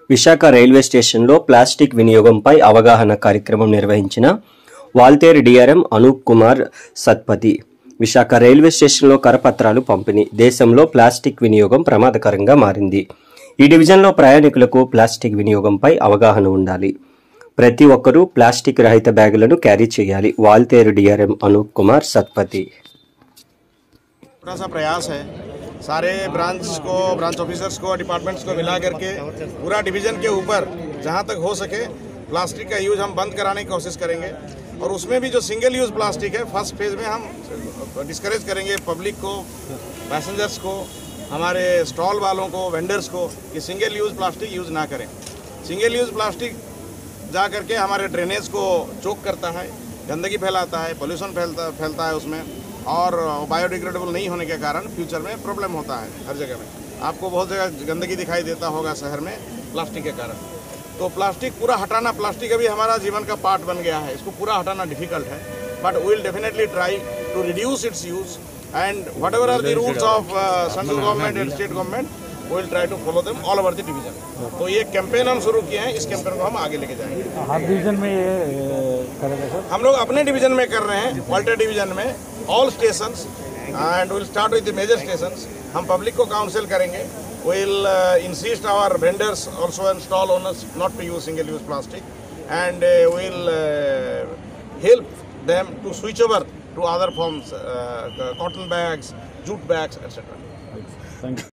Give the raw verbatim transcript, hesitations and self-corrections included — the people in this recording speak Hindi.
విశాఖ రైల్వే స్టేషన్లో ప్లాస్టిక్ వినియోగంపై అవగాహన కార్యక్రమం నిర్వహించిన వాల్తేరు డిఆర్ఎం అనూప్ కుమార్ సత్పతి. విశాఖ రైల్వే స్టేషన్లో కరపత్రాలు పంపిణీ. దేశంలో ప్లాస్టిక్ వినియోగం ప్రమాదకరంగా మారింది. ఈ డివిజన్లో ప్రయాణికులకు ప్లాస్టిక్ వినియోగంపై అవగాహన ఉండాలి. ప్రతి ఒక్కరూ ప్లాస్టిక్ రహిత బ్యాగులను క్యారీ చేయాలి. వాల్తేరు డిఆర్ఎం అనూప్ కుమార్ సత్పతి. थोड़ा सा प्रयास है सारे ब्रांच को ब्रांच ऑफिसर्स को डिपार्टमेंट्स को मिला करके पूरा डिवीज़न के ऊपर जहां तक हो सके प्लास्टिक का यूज़ हम बंद कराने की कोशिश करेंगे। और उसमें भी जो सिंगल यूज़ प्लास्टिक है फर्स्ट फेज़ में हम डिस्करेज करेंगे पब्लिक को, पैसेंजर्स को, हमारे स्टॉल वालों को, वेंडर्स को कि सिंगल यूज़ प्लास्टिक यूज़ ना करें। सिंगल यूज़ प्लास्टिक जा करके हमारे ड्रेनेज को चोक करता है, गंदगी फैलाता है, पोल्यूशन फैलता फैलता है उसमें, और बायोडिग्रेडेबल नहीं होने के कारण फ्यूचर में प्रॉब्लम होता है। हर जगह में आपको बहुत जगह गंदगी दिखाई देता होगा शहर में प्लास्टिक के कारण। तो प्लास्टिक पूरा हटाना, प्लास्टिक अभी हमारा जीवन का पार्ट बन गया है, इसको पूरा हटाना डिफिकल्ट है, but we will definitely try to reduce its use and whatever are the rules of central government and state government we will try to follow them all over the division. तो ये कैंपेन हम शुरू किए हैं, इस कैंपेन को हम आगे लेके जाएंगे। हर डिवीजन में ये करेगा सर? हम लोग अपने डिवीजन में कर रहे हैं, वाल्टेर डिवीजन में all stations and will start with the major stations. हम पब्लिक को काउंसिल करेंगे, will insist our vendors also and stall owners not to use single use plastic and will help them to switch over to other forms, cotton bags, jute bags etcetera. Thank you.